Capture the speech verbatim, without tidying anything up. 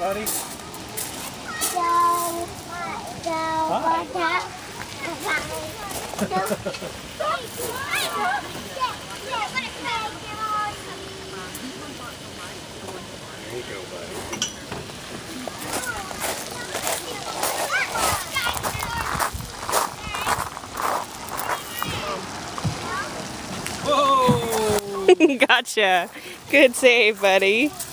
buddy? There you go, buddy. Whoa! Gotcha. Good save, buddy.